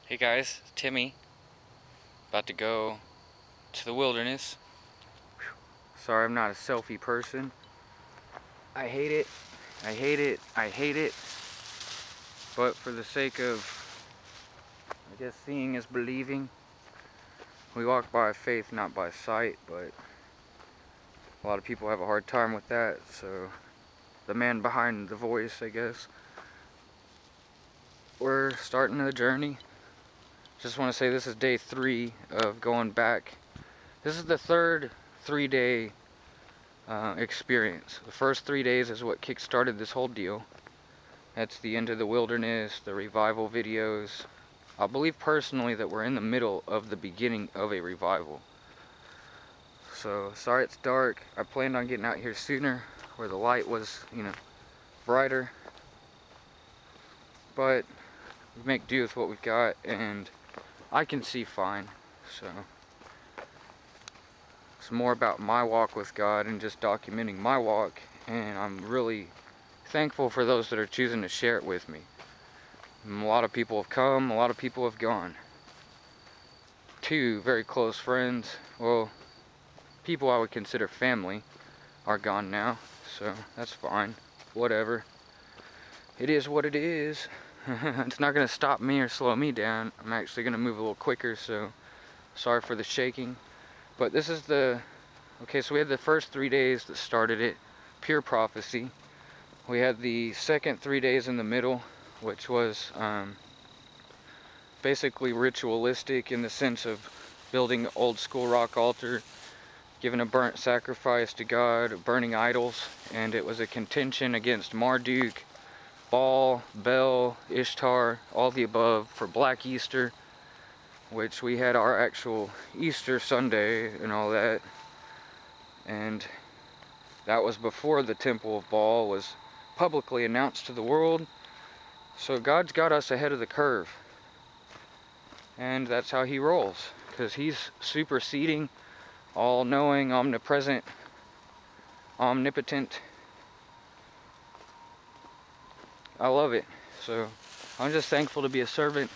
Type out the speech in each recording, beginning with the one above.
Hey guys, Timmy. About to go to the wilderness. Sorry, I'm not a selfie person. I hate it. I hate it. I hate it. But for the sake of, I guess, seeing is believing. We walk by faith, not by sight, but a lot of people have a hard time with that, so the man behind the voice, I guess. We're starting the journey. Just want to say this is day 3 of going back. This is the third 3-day experience. The first 3 days is what kick-started this whole deal. That's the end of the wilderness, the revival videos. I believe personally that we're in the middle of the beginning of a revival. So, sorry it's dark. I planned on getting out here sooner, where the light was, brighter. But we make do with what we've got, and I can see fine. So, it's more about my walk with God and just documenting my walk, and I'm really thankful for those that are choosing to share it with me. A lot of people have come, a lot of people have gone. 2 very close friends, well, people I would consider family, are gone now, so that's fine, whatever. It is what it is. It's not going to stop me or slow me down. I'm actually going to move a little quicker, so sorry for the shaking. But this is okay, so we had the first 3 days that started it, pure prophecy. We had the second 3 days in the middle, which was basically ritualistic in the sense of building an old school rock altar, giving a burnt sacrifice to God, burning idols, and it was a contention against Marduk, Baal, Bel, Ishtar, all the above for Black Easter, which we had our actual Easter Sunday and all that, and that was before the temple of Baal was publicly announced to the world. So God's got us ahead of the curve, and that's how he rolls, because he's superseding, all-knowing, omnipresent, omnipotent. I love it. So I'm just thankful to be a servant.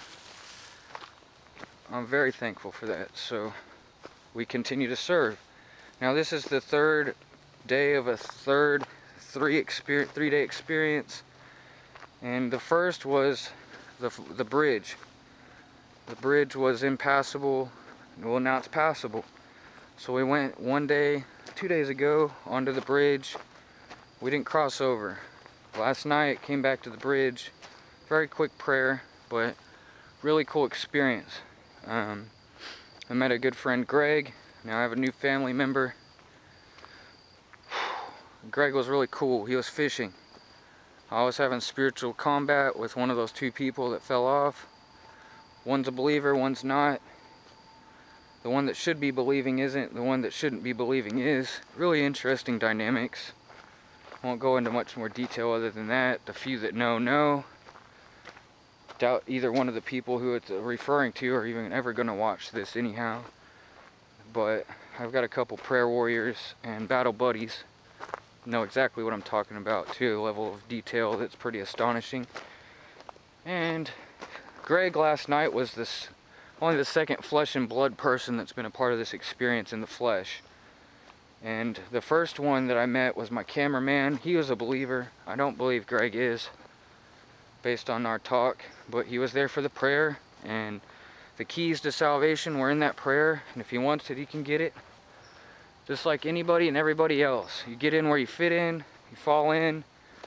I'm very thankful for that. So we continue to serve. Now this is the third day of a third 3-day experience, and the first was the bridge. The bridge was impassable. Well, now it's passable. So we went 2 days ago onto the bridge. We didn't cross over. Last night came back to the bridge. Very quick prayer, but really cool experience. I met a good friend, Greg. Now I have a new family member. Greg was really cool. He was fishing. I was having spiritual combat with one of those 2 people that fell off. One's a believer, one's not. The one that should be believing isn't. The one that shouldn't be believing is. Really interesting dynamics. Won't go into much more detail other than that. The few that know. Doubt either one of the people who it's referring to are even ever going to watch this anyhow. But I've got a couple prayer warriors and battle buddies. Know exactly what I'm talking about to a level of detail that's pretty astonishing. And Greg last night was only the second flesh and blood person that's been a part of this experience in the flesh. And the first one that I met was my cameraman. He was a believer. I don't believe Greg is, based on our talk, but he was there for the prayer, and the keys to salvation were in that prayer, and if he wants it, he can get it. Just like anybody and everybody else. You get in where you fit in, you fall in,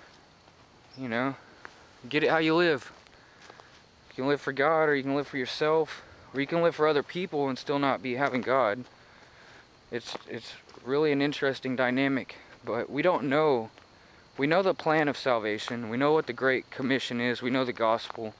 get it how you live. You can live for God, or you can live for yourself, or you can live for other people and still not be having God. It's really an interesting dynamic, but we don't know. We know the plan of salvation. We know what the Great Commission is. We know the gospel.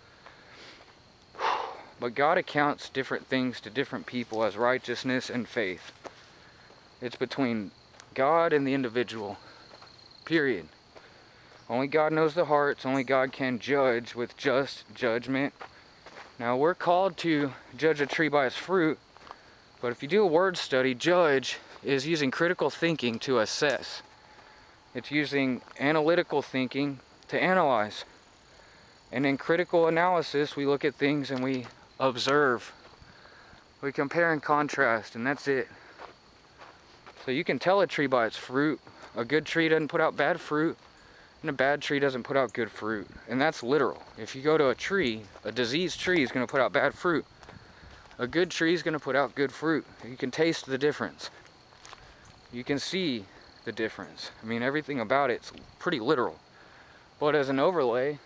But God accounts different things to different people as righteousness and faith. It's between God and the individual. Period. Only God knows the hearts. Only God can judge with just judgment. Now, we're called to judge a tree by its fruit, but if you do a word study, judge is using critical thinking to assess. It's using analytical thinking to analyze. And in critical analysis, we look at things and we observe. We compare and contrast, and that's it. So you can tell a tree by its fruit. A good tree doesn't put out bad fruit, and a bad tree doesn't put out good fruit. And that's literal. If you go to a tree, a diseased tree is going to put out bad fruit. A good tree is going to put out good fruit. You can taste the difference. You can see the difference. I mean, everything about it's pretty literal. But as an overlay,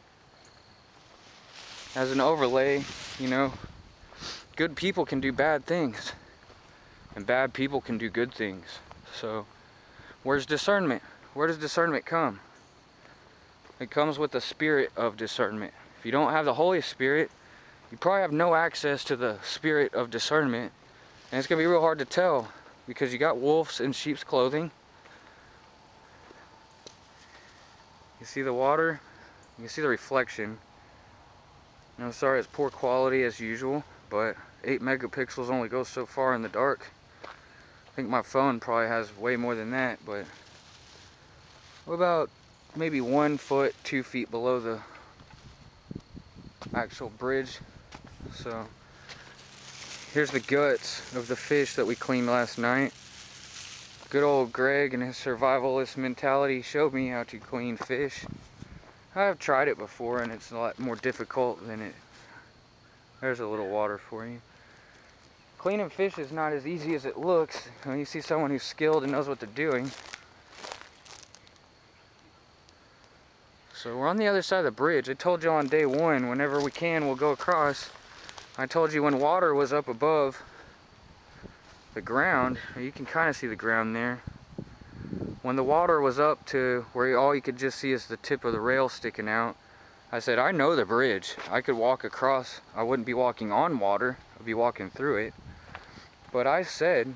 you know, good people can do bad things, and bad people can do good things. So, where's discernment? Where does discernment come? It comes with the spirit of discernment. If you don't have the Holy Spirit, you probably have no access to the spirit of discernment. And it's going to be real hard to tell, because you got wolves in sheep's clothing. You see the water? You can see the reflection. I'm sorry it's poor quality as usual, but 8 megapixels only goes so far in the dark. I think my phone probably has way more than that, but we're about maybe 1 foot, 2 feet below the actual bridge. So here's the guts of the fish that we cleaned last night. Good old Greg and his survivalist mentality showed me how to clean fish. I've tried it before, and it's a lot more difficult than it. There's a little water for you. Cleaning fish is not as easy as it looks when you see someone who's skilled and knows what they're doing. So we're on the other side of the bridge. I told you on day 1, whenever we can, we'll go across. I told you when water was up above the ground, you can kind of see the ground there. When the water was up to where all you could just see is the tip of the rail sticking out, I said, I know the bridge. I could walk across. I wouldn't be walking on water. I'd be walking through it. But I said,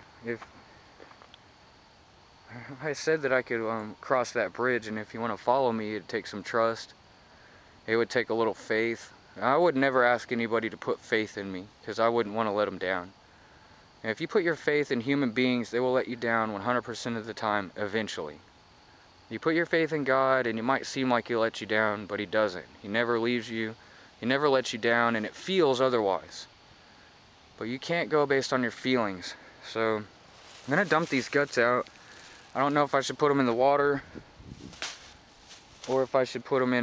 that I could cross that bridge, and if you want to follow me, it'd take some trust. It would take a little faith. I would never ask anybody to put faith in me, because I wouldn't want to let them down. And if you put your faith in human beings, they will let you down 100% of the time, eventually. You put your faith in God, and it might seem like He'll let you down, but He doesn't. He never leaves you. He never lets you down, and it feels otherwise. But you can't go based on your feelings. So, I'm going to dump these guts out. I don't know if I should put them in the water, or if I should put them in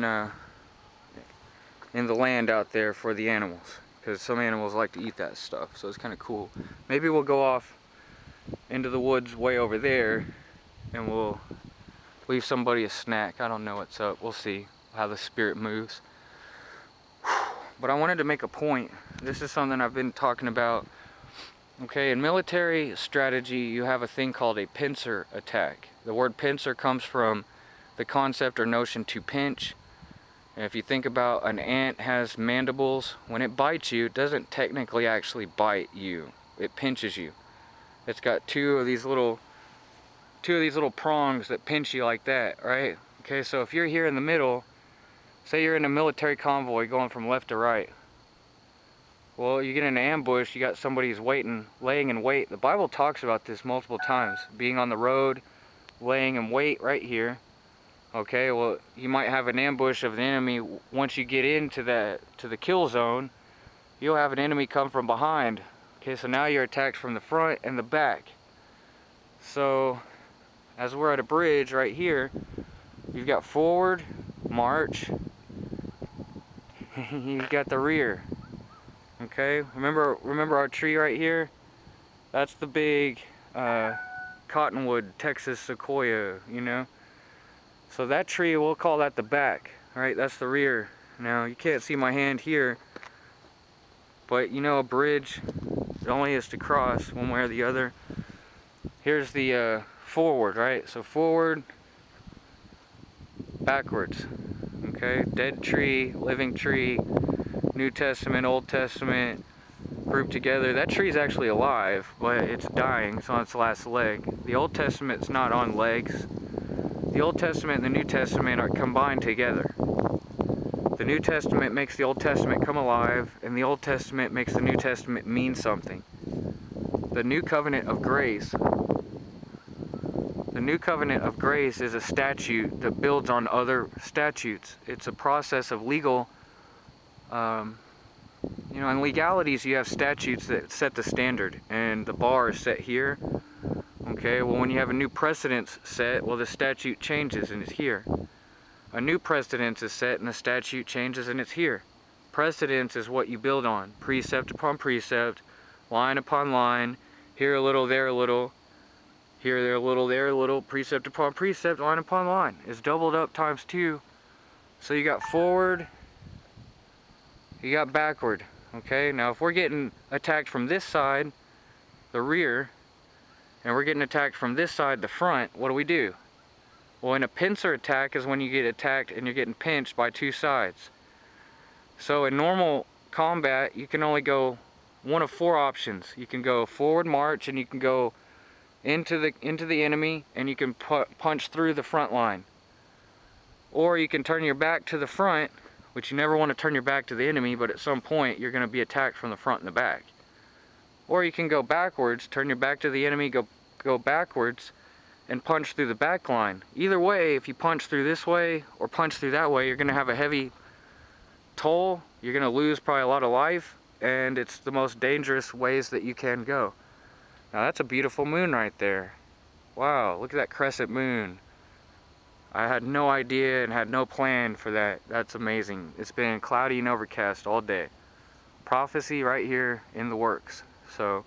the land out there for the animals. Because some animals like to eat that stuff, so it's kind of cool. Maybe we'll go off into the woods way over there, and we'll leave somebody a snack. I don't know what's up. We'll see how the spirit moves. But I wanted to make a point. This is something I've been talking about. Okay, in military strategy, you have a thing called a pincer attack. The word pincer comes from the concept or notion to pinch. And if you think about an ant has mandibles, when it bites you, it doesn't technically actually bite you. It pinches you. It's got two of these little prongs that pinch you like that, right? Okay, so if you're here in the middle, say you're in a military convoy going from left to right. Well, you get in an ambush, you got somebody who's laying in wait. The Bible talks about this multiple times. Being on the road, laying in wait right here. Okay, well, you might have an ambush of the enemy. Once you get into the kill zone, you'll have an enemy come from behind. Okay, so now you're attacked from the front and the back. So, as we're at a bridge right here, you've got forward, march, you've got the rear. Okay, remember our tree right here? That's the big cottonwood Texas sequoia, you know? So that tree, we'll call that the back, right? That's the rear. Now, you can't see my hand here, but you know a bridge, it only is to cross one way or the other. Here's the forward, right? So forward, backwards, okay? Dead tree, living tree, New Testament, Old Testament, grouped together. That tree's actually alive, but it's dying. It's on its last leg. The Old Testament's not on legs. The Old Testament and the New Testament are combined together. The New Testament makes the Old Testament come alive, and the Old Testament makes the New Testament mean something. The New Covenant of Grace. The New Covenant of Grace is a statute that builds on other statutes. It's a process of legal You know, in legalities you have statutes that set the standard, and the bar is set here. Okay, well when you have a new precedence set, well the statute changes and it's here. A new precedence is set and the statute changes and it's here. Precedence is what you build on, precept upon precept, line upon line, here a little, there a little, here, there a little, there a little, precept upon precept, line upon line. It's doubled up times 2. So you got forward, you got backward. Okay, now if we're getting attacked from this side, the rear, and we're getting attacked from this side, the front, what do? Well, in a pincer attack is when you get attacked and you're getting pinched by 2 sides. So in normal combat, you can only go one of 4 options. You can go forward march, and you can go into the enemy, and you can punch through the front line. Or you can turn your back to the front, which you never want to turn your back to the enemy, but at some point you're going to be attacked from the front and the back. Or you can go backwards, turn your back to the enemy, go backwards, and punch through the back line. Either way, if you punch through this way or punch through that way, you're going to have a heavy toll. You're going to lose probably a lot of life, and it's the most dangerous ways that you can go. Now that's a beautiful moon right there. Wow, look at that crescent moon. I had no idea and had no plan for that. That's amazing. It's been cloudy and overcast all day. Prophecy right here in the works. So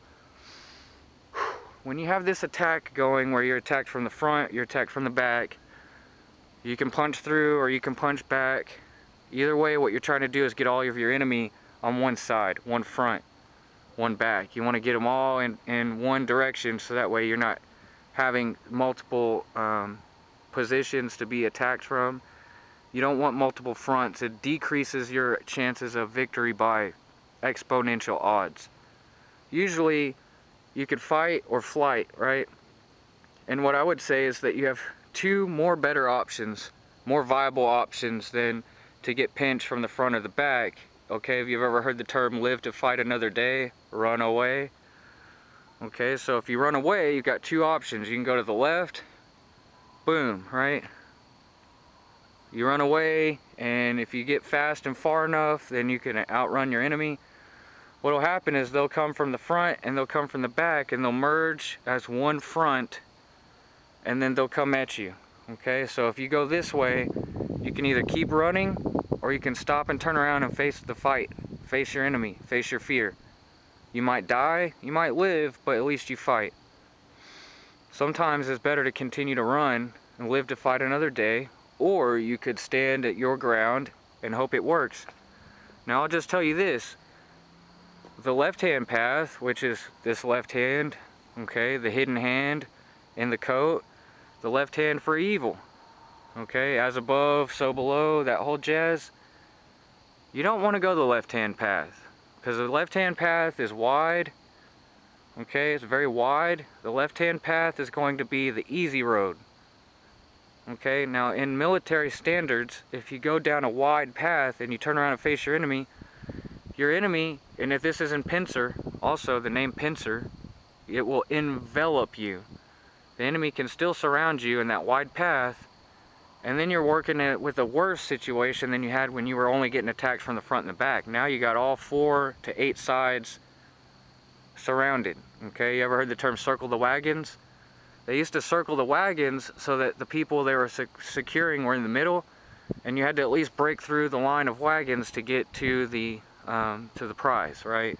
when you have this attack going where you're attacked from the front, you're attacked from the back, you can punch through or you can punch back. Either way, what you're trying to do is get all of your enemy on one side, one front, one back. You want to get them all in one direction, so that way you're not having multiple positions to be attacked from. You don't want multiple fronts. It decreases your chances of victory by exponential odds. Usually you could fight or flight, right? And what I would say is that you have 2 more better options, more viable options than to get pinched from the front or the back. Okay, if you've ever heard the term live to fight another day, run away. Okay, so if you run away, you've got 2 options. You can go to the left, boom, right? You run away, and if you get fast and far enough, then you can outrun your enemy. What will happen is they'll come from the front and they'll come from the back, and they'll merge as one front, and then they'll come at you. Okay, so if you go this way, you can either keep running or you can stop and turn around and face the fight, face your enemy, face your fear. You might die, you might live, but at least you fight. Sometimes it's better to continue to run and live to fight another day, or you could stand at your ground and hope it works. Now I'll just tell you this, the left-hand path, which is this left hand, okay, the hidden hand in the coat, the left hand for evil, okay, as above, so below, that whole jazz. You don't want to go the left-hand path, because the left-hand path is wide, okay, it's very wide. The left-hand path is going to be the easy road. Okay, now in military standards, if you go down a wide path and you turn around and face your enemy, and if this is in pincer, also the name pincer, it will envelop you. The enemy can still surround you in that wide path, and then you're working it with a worse situation than you had when you were only getting attacked from the front and the back. Now you got all 4 to 8 sides surrounded. Okay, you ever heard the term circle the wagons? They used to circle the wagons so that the people they were securing were in the middle, and you had to at least break through the line of wagons to get to the prize, right?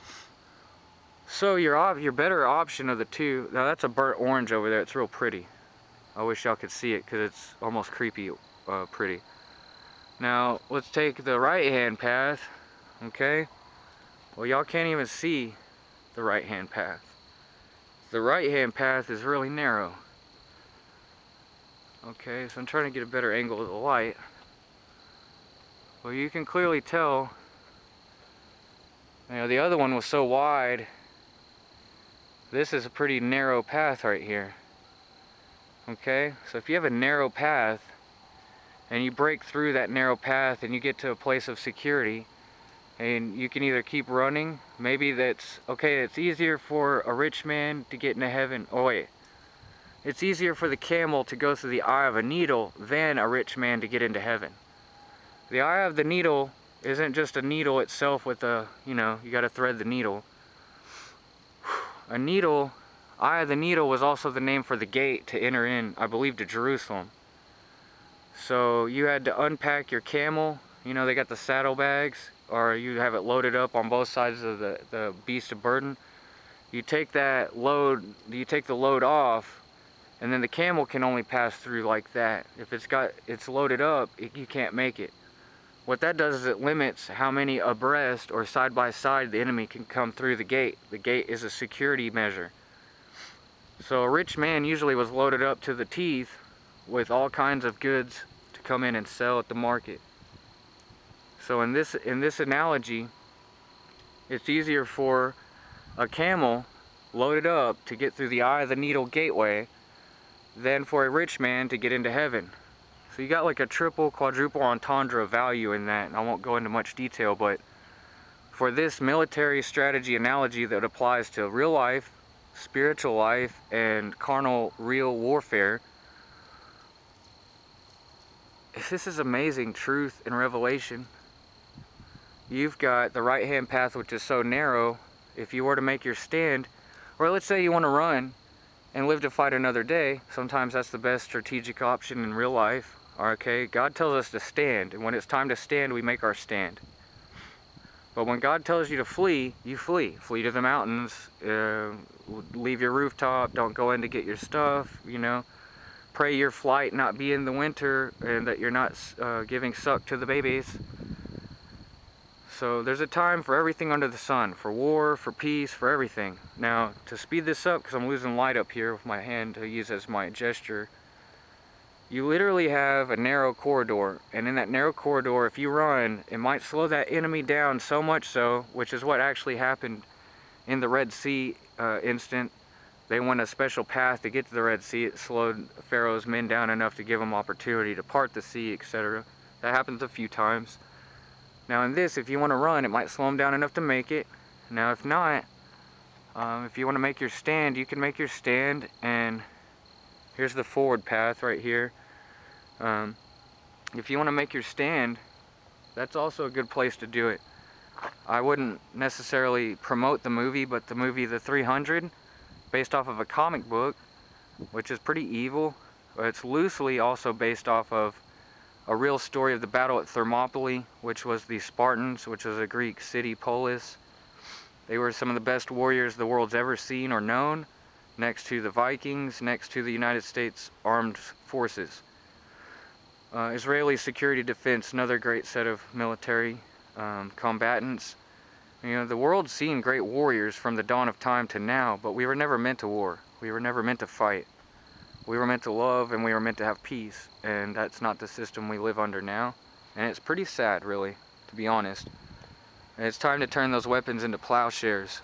So your better option of the 2, now that's a burnt orange over there, it's real pretty. I wish y'all could see it because it's almost creepy pretty. Now let's take the right hand path, okay? Well, y'all can't even see the right hand path. The right hand path is really narrow. Okay, so I'm trying to get a better angle of the light. Well, you can clearly tell, you know, the other one was so wide. This is a pretty narrow path right here. Okay, so if you have a narrow path and you break through that narrow path and you get to a place of security, and you can either keep running, maybe that's, okay, it's easier for a rich man to get into heaven, oh wait, it's easier for the camel to go through the eye of a needle than a rich man to get into heaven. The eye of the needle isn't just a needle itself with a, you got to thread the needle. A needle, eye of the needle, was also the name for the gate to enter in, I believe, to Jerusalem. So you had to unpack your camel, they got the saddlebags, or you have it loaded up on both sides of the beast of burden. You take the load off, and then the camel can only pass through like that. If it's loaded up, you can't make it. What that does is it limits how many abreast or side by side the enemy can come through the gate. The gate is a security measure. So a rich man usually was loaded up to the teeth with all kinds of goods to come in and sell at the market. So in this analogy, it's easier for a camel loaded up to get through the eye of the needle gateway than for a rich man to get into heaven. So you got like a triple, quadruple entendre value in that, and I won't go into much detail, but for this military strategy analogy that applies to real life, spiritual life, and carnal real warfare, this is amazing truth and revelation. You've got the right hand path, which is so narrow. If you were to make your stand, or let's say you want to run and live to fight another day, sometimes that's the best strategic option in real life. Okay, God tells us to stand, and when it's time to stand, we make our stand. But when God tells you to flee, you flee. Flee to the mountains, leave your rooftop, don't go in to get your stuff, Pray your flight not be in the winter, and that you're not giving suck to the babies. So there's a time for everything under the sun, for war, for peace, for everything. Now, to speed this up, because I'm losing light up here with my hand to use as my gesture, you literally have a narrow corridor, and in that narrow corridor, if you run, it might slow that enemy down so much so, which is what actually happened in the Red Sea instant. They went a special path to get to the Red Sea. It slowed Pharaoh's men down enough to give them opportunity to part the sea, etc. That happens a few times. Now in this, if you want to run, it might slow them down enough to make it. Now if not, if you want to make your stand, you can make your stand, and here's the forward path right here. If you want to make your stand, that's also a good place to do it. I wouldn't necessarily promote the movie, but the movie The 300, based off of a comic book, which is pretty evil. It's loosely also based off of a real story of the battle at Thermopylae, which was the Spartans, which was a Greek city, polis. They were some of the best warriors the world's ever seen or known, next to the Vikings, next to the United States Armed Forces. Israeli security defense, another great set of military combatants. The world's seen great warriors from the dawn of time to now, but we were never meant to war. We were never meant to fight. We were meant to love, and we were meant to have peace, and that's not the system we live under now. And it's pretty sad, really, to be honest. And it's time to turn those weapons into plowshares.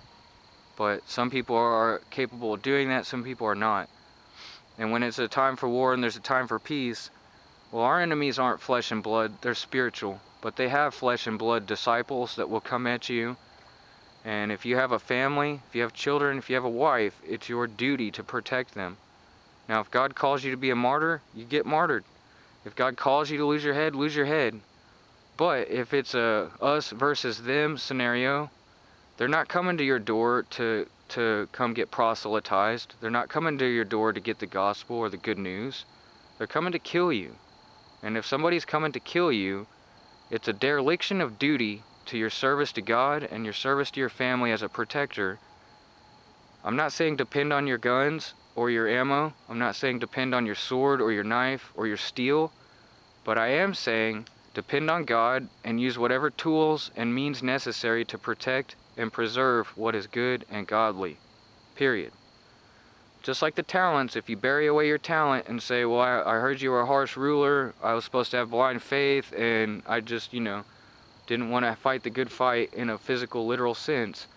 But some people are capable of doing that, some people are not. And when it's a time for war and there's a time for peace, well, our enemies aren't flesh and blood, they're spiritual. But they have flesh and blood disciples that will come at you. And if you have a family, if you have children, if you have a wife, it's your duty to protect them. Now, if God calls you to be a martyr, you get martyred. If God calls you to lose your head, lose your head. But if it's a us versus them scenario, they're not coming to your door to come get proselytized. They're not coming to your door to get the gospel or the good news. They're coming to kill you. And if somebody's coming to kill you, it's a dereliction of duty to your service to God and your service to your family as a protector. I'm not saying depend on your guns or your ammo. I'm not saying depend on your sword or your knife or your steel. But I am saying depend on God and use whatever tools and means necessary to protect and preserve what is good and godly. Period. Just like the talents, if you bury away your talent and say, well, I heard you were a harsh ruler, I was supposed to have blind faith, and I just, didn't want to fight the good fight in a physical, literal sense.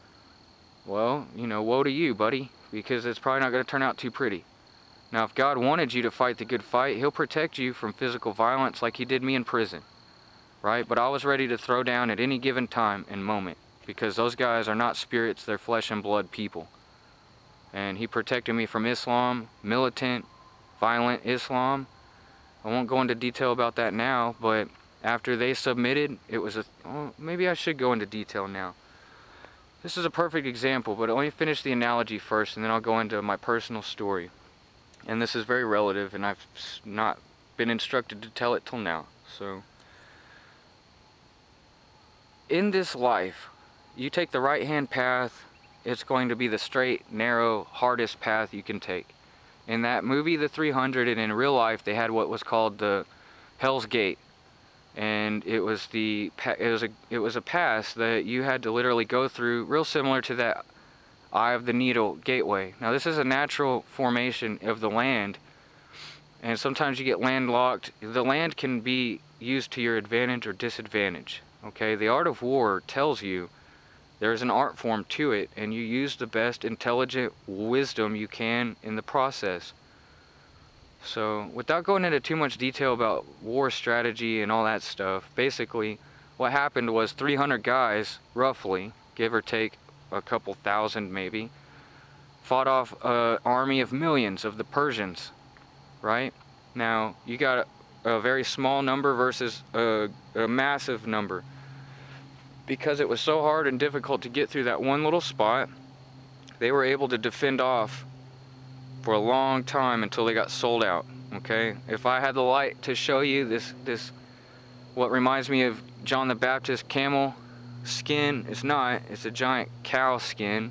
Well, woe to you, buddy, because it's probably not going to turn out too pretty. Now, if God wanted you to fight the good fight, He'll protect you from physical violence like He did me in prison, right? But I was ready to throw down at any given time and moment, because those guys are not spirits, they're flesh and blood people. And He protected me from Islam, militant, violent Islam. I won't go into detail about that now, but after they submitted, it was maybe I should go into detail now. This is a perfect example, but let me finish the analogy first, and then I'll go into my personal story. And this is very relative, and I've not been instructed to tell it till now. So, in this life, you take the right-hand path, it's going to be the straight, narrow, hardest path you can take. In that movie, The 300, and in real life, they had what was called the Hell's Gate. And it was a pass that you had to literally go through, real similar to that Eye of the Needle gateway. Now this is a natural formation of the land, and sometimes you get landlocked. The land can be used to your advantage or disadvantage. Okay, the art of war tells you there's an art form to it, and you use the best intelligent wisdom you can in the process. So, without going into too much detail about war strategy and all that stuff, basically, what happened was 300 guys, roughly, give or take a couple thousand maybe, fought off an army of millions of the Persians, right? Now, you got a very small number versus a massive number. Because it was so hard and difficult to get through that one little spot, they were able to defend off for a long time until they got sold out. Okay, if I had the light to show you this what reminds me of John the Baptist camel skin, it's not, it's a giant cow skin.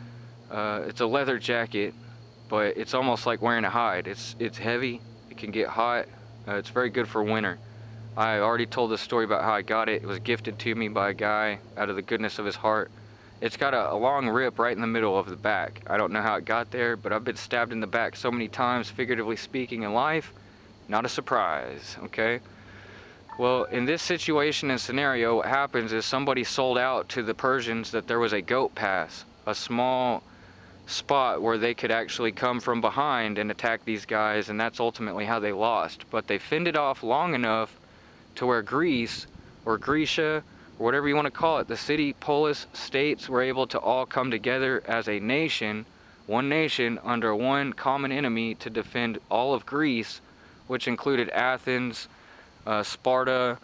It's a leather jacket, but it's almost like wearing a hide. It's heavy, it can get hot, it's very good for winter. I already told the story about how I got it. It was gifted to me by a guy out of the goodness of his heart. It's got a long rip right in the middle of the back. I don't know how it got there, but I've been stabbed in the back so many times, figuratively speaking, in life. Not a surprise, okay? Well, in this situation and scenario, what happens is somebody sold out to the Persians that there was a goat pass, a small spot where they could actually come from behind and attack these guys, and that's ultimately how they lost. But they fended off long enough to where Greece, or Grecia, or whatever you want to call it, the city polis states were able to all come together as a nation, one nation under one common enemy to defend all of Greece, which included Athens, Sparta,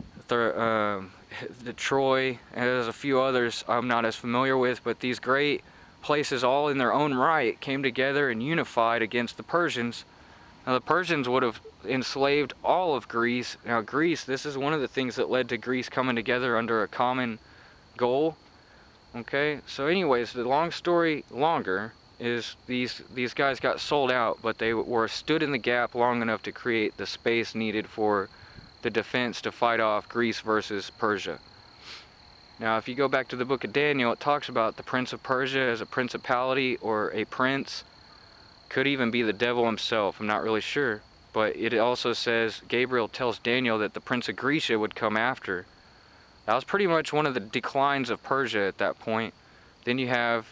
the Troy, and there's a few others I'm not as familiar with, but these great places all in their own right came together and unified against the Persians. Now the Persians would have enslaved all of Greece. Now Greece, this is one of the things that led to Greece coming together under a common goal. Okay, so anyways, the long story longer is these guys got sold out, but they were stood in the gap long enough to create the space needed for the defense to fight off Greece versus Persia. Now if you go back to the book of Daniel, it talks about the prince of Persia as a principality or a prince. Could even be the devil himself, I'm not really sure. But it also says, Gabriel tells Daniel that the prince of Grecia would come after. That was pretty much one of the declines of Persia at that point. Then you have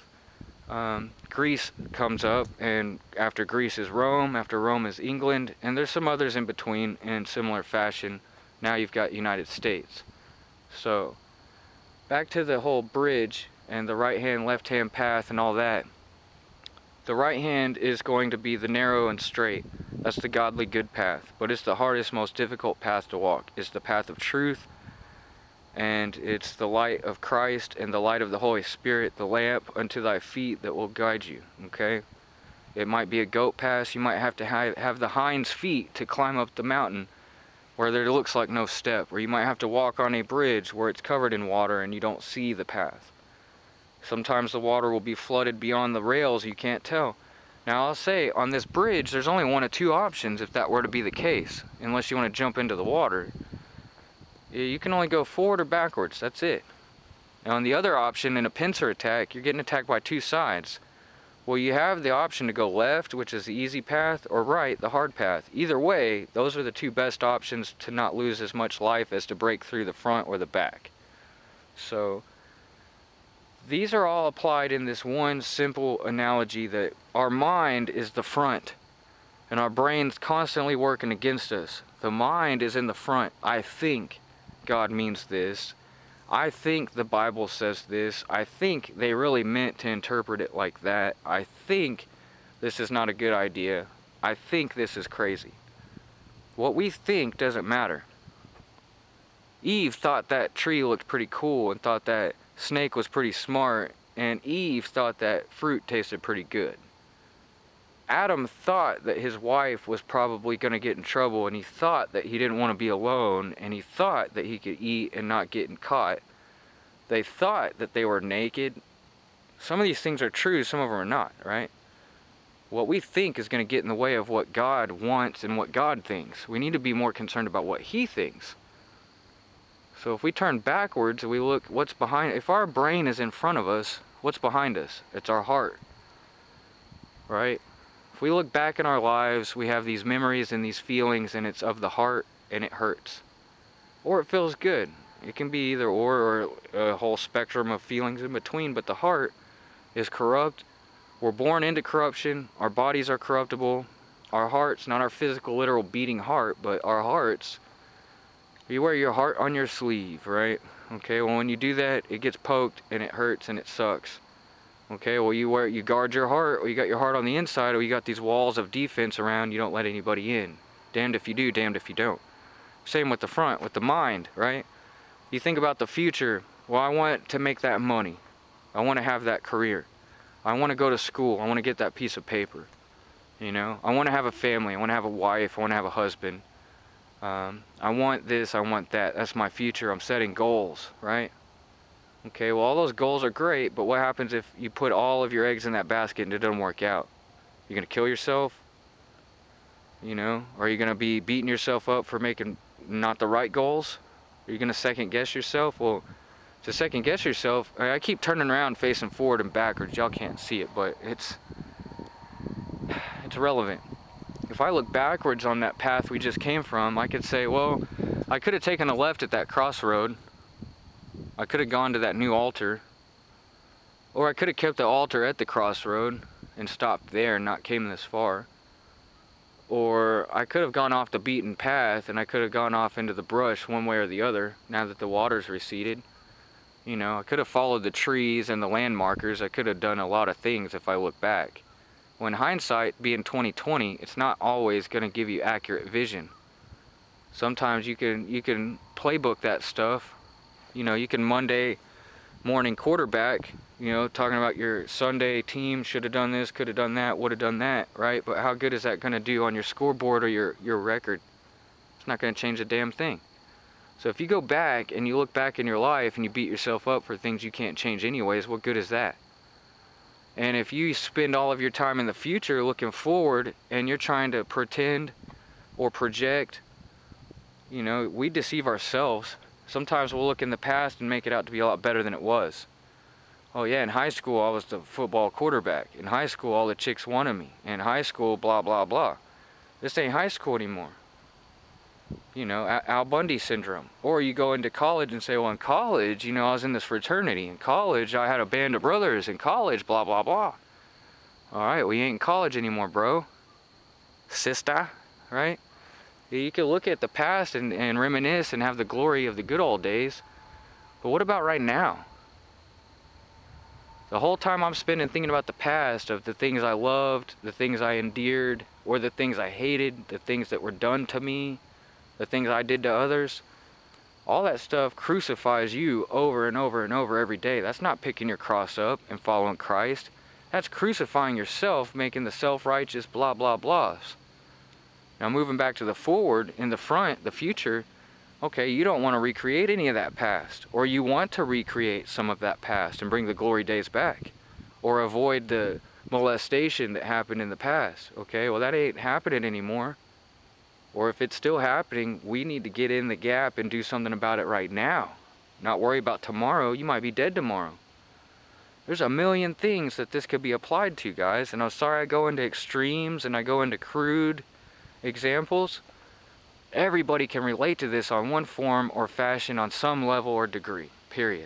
Greece comes up, and after Greece is Rome, after Rome is England, and there's some others in between in similar fashion. Now you've got United States. So, back to the whole bridge and the right-hand, left-hand path and all that. The right hand is going to be the narrow and straight. That's the godly good path. But it's the hardest, most difficult path to walk. It's the path of truth. And it's the light of Christ and the light of the Holy Spirit, the lamp unto thy feet that will guide you. Okay? It might be a goat pass. You might have to have the hinds feet to climb up the mountain where there looks like no step. Or you might have to walk on a bridge where it's covered in water and you don't see the path. Sometimes the water will be flooded beyond the rails, you can't tell. Now I'll say, on this bridge, there's only one of two options if that were to be the case, unless you want to jump into the water. You can only go forward or backwards, that's it. Now on the other option, in a pincer attack, you're getting attacked by two sides. Well, you have the option to go left, which is the easy path, or right, the hard path. Either way, those are the two best options to not lose as much life as to break through the front or the back. So, these are all applied in this one simple analogy that our mind is the front and our brain's constantly working against us. The mind is in the front. I think God means this. I think the Bible says this. I think they really meant to interpret it like that. I think this is not a good idea. I think this is crazy. What we think doesn't matter. Eve thought that tree looked pretty cool and thought that snake was pretty smart, and Eve thought that fruit tasted pretty good. Adam thought that his wife was probably going to get in trouble, and he thought that he didn't want to be alone, and he thought that he could eat and not get caught. They thought that they were naked. Some of these things are true, some of them are not, right? What we think is going to get in the way of what God wants and what God thinks. We need to be more concerned about what He thinks. So if we turn backwards and we look what's behind, if our brain is in front of us, what's behind us? It's our heart, right? If we look back in our lives, we have these memories and these feelings, and it's of the heart, and it hurts. Or it feels good. It can be either or a whole spectrum of feelings in between, but the heart is corrupt. We're born into corruption. Our bodies are corruptible. Our hearts, not our physical, literal beating heart, but our hearts. You wear your heart on your sleeve, right? Okay, well, when you do that, it gets poked, and it hurts, and it sucks. Okay, well, you guard your heart, or you got your heart on the inside, or you got these walls of defense around, you don't let anybody in. Damned if you do, damned if you don't. Same with the front, with the mind, right? You think about the future. Well, I want to make that money. I want to have that career. I want to go to school. I want to get that piece of paper. You know, I want to have a family. I want to have a wife. I want to have a husband. I want this. I want that. That's my future. I'm setting goals, right? Okay, well, all those goals are great, but what happens if you put all of your eggs in that basket and it doesn't work out? You're going to kill yourself? You know? Or are you going to be beating yourself up for making not the right goals? Are you going to second guess yourself? Well, to second guess yourself, I keep turning around facing forward and backwards. Y'all can't see it, but it's relevant. If I look backwards on that path we just came from, I could say, well, I could have taken a left at that crossroad. I could have gone to that new altar, or I could have kept the altar at the crossroad and stopped there and not came this far. Or I could have gone off the beaten path, and I could have gone off into the brush one way or the other now that the water's receded. You know, I could have followed the trees and the landmarkers. I could have done a lot of things if I look back. When hindsight, being 20/20, it's not always going to give you accurate vision. Sometimes you can playbook that stuff. You know, you can Monday morning quarterback, you know, talking about your Sunday team, should have done this, could have done that, would have done that, right? But how good is that going to do on your scoreboard or your record? It's not going to change a damn thing. So if you go back and you look back in your life and you beat yourself up for things you can't change anyways, what good is that? And if you spend all of your time in the future looking forward and you're trying to pretend or project, you know, we deceive ourselves. Sometimes we'll look in the past and make it out to be a lot better than it was. Oh yeah, in high school I was the football quarterback. In high school all the chicks wanted me. In high school blah blah blah. This ain't high school anymore. You know, Al Bundy syndrome. Or you go into college and say, well, in college, you know, I was in this fraternity. In college I had a band of brothers. In college blah blah blah. Alright, well, you ain't in college anymore, bro. Sister, right? You can look at the past and reminisce and have the glory of the good old days. But what about right now? The whole time I'm spending thinking about the past, of the things I loved, the things I endeared, or the things I hated, the things that were done to me, the things I did to others, all that stuff crucifies you over and over and over every day. That's not picking your cross up and following Christ. That's crucifying yourself, making the self-righteous blah blah blahs. Now moving back to the forward, in the front, the future, okay, you don't want to recreate any of that past, or you want to recreate some of that past and bring the glory days back, or avoid the molestation that happened in the past. Okay, well, that ain't happening anymore. Or if it's still happening, we need to get in the gap and do something about it right now. Not worry about tomorrow. You might be dead tomorrow. There's a million things that this could be applied to, guys, and I'm sorry I go into extremes and I go into crude examples. Everybody can relate to this on one form or fashion, on some level or degree, period.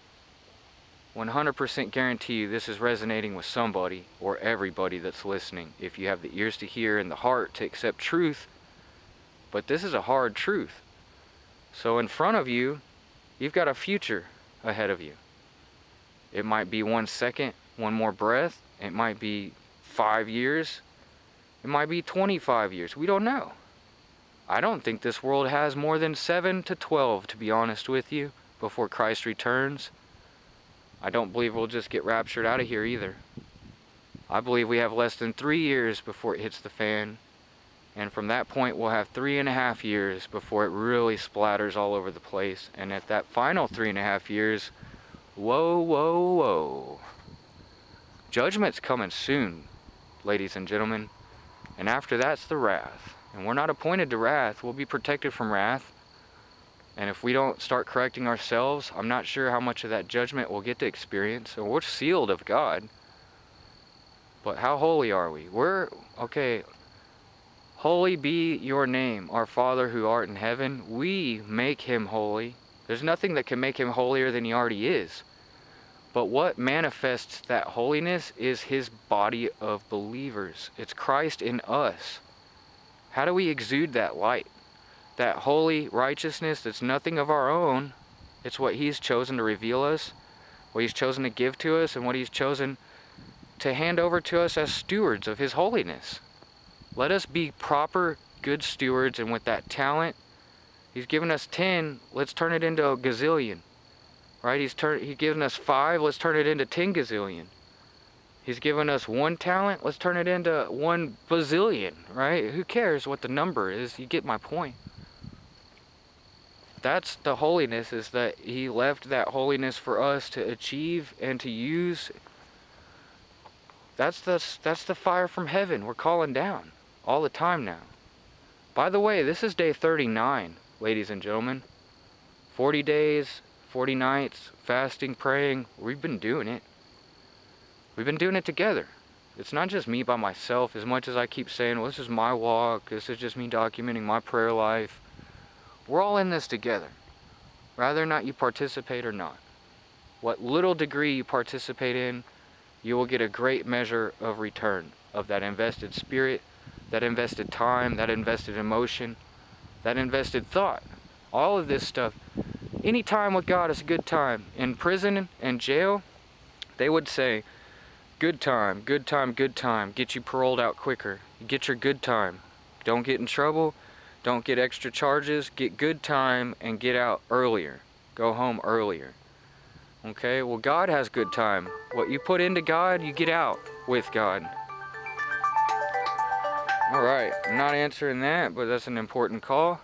100% guarantee you this is resonating with somebody or everybody that's listening, if you have the ears to hear and the heart to accept truth. But this is a hard truth. So in front of you, you've got a future ahead of you. It might be 1 second, one more breath. It might be 5 years. It might be 25 years. We don't know. I don't think this world has more than 7 to 12, to be honest with you, before Christ returns. I don't believe we'll just get raptured out of here either. I believe we have less than 3 years before it hits the fan. And from that point, we'll have 3.5 years before it really splatters all over the place. And at that final 3.5 years, whoa, whoa, whoa. Judgment's coming soon, ladies and gentlemen. And after that's the wrath. And we're not appointed to wrath. We'll be protected from wrath. And if we don't start correcting ourselves, I'm not sure how much of that judgment we'll get to experience. And we're sealed of God. But how holy are we? Okay, holy be your name, our Father who art in heaven. We make him holy. There's nothing that can make him holier than he already is. But what manifests that holiness is his body of believers. It's Christ in us. How do we exude that light? That holy righteousness that's nothing of our own. It's what he's chosen to reveal us, what he's chosen to give to us, and what he's chosen to hand over to us as stewards of his holiness. Let us be proper, good stewards, and with that talent, he's given us 10, let's turn it into a gazillion. Right? He's given us 5, let's turn it into 10 gazillion. He's given us 1 talent, let's turn it into 1 bazillion, right? Who cares what the number is? You get my point. That's the holiness, is that he left that holiness for us to achieve and to use. That's the fire from heaven we're calling down all the time now. By the way, this is day 39, ladies and gentlemen. 40 days, 40 nights, fasting, praying. We've been doing it. We've been doing it together. It's not just me by myself, as much as I keep saying, well, this is my walk, this is just me documenting my prayer life. We're all in this together, whether or not you participate or not. What little degree you participate in, you will get a great measure of return of that invested spirit, that invested time, that invested emotion, that invested thought. All of this stuff. Any time with God is a good time. In prison and jail, they would say, good time, good time, good time. Get you paroled out quicker. Get your good time. Don't get in trouble. Don't get extra charges. Get good time and get out earlier. Go home earlier. Okay, well, God has good time. What you put into God, you get out with God. Alright, I'm not answering that, but that's an important call.